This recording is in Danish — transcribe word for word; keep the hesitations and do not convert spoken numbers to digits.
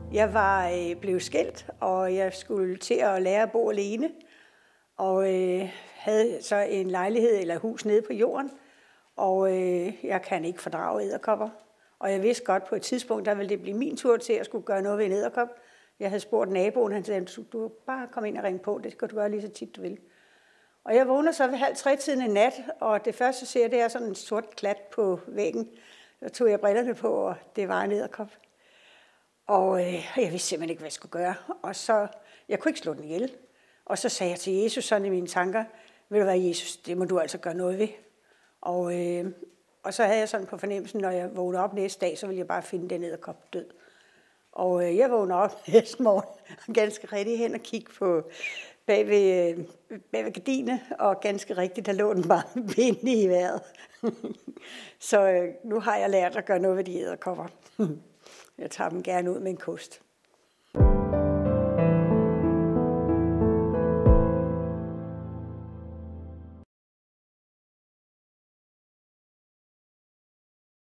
Jeg var øh, blevet skilt, og jeg skulle til at lære at bo alene. Og øh, havde så en lejlighed eller hus nede på jorden. Og øh, jeg kan ikke fordrage edderkopper. Og jeg vidste godt, på et tidspunkt, der ville det blive min tur til at skulle gøre noget ved en edderkop. Jeg havde spurgt naboen, han sagde, du, du bare kom ind og ringe på, det skal du gøre lige så tit du vil. Og jeg vågner så ved halv tre tiden en nat, og det første, jeg ser, det er sådan en sort klat på væggen. Så tog jeg brillerne på, og det var en edderkop. Og øh, jeg vidste simpelthen ikke, hvad jeg skulle gøre. Og så, jeg kunne ikke slå den ihjel. Og så sagde jeg til Jesus sådan i mine tanker, ved du hvad, Jesus, det må du altså gøre noget ved. Og, øh, og så havde jeg sådan på fornemmelsen, når jeg vågnede op næste dag, så ville jeg bare finde den edderkop død. Og øh, jeg vågnede op næste morgen, ganske rigtig hen og kigge på bag ved, øh, bag ved gardinet, og ganske rigtigt, der lå den bare med benene i vejret. Så øh, nu har jeg lært at gøre noget ved de edderkopper. Jeg tager dem gerne ud med en kost.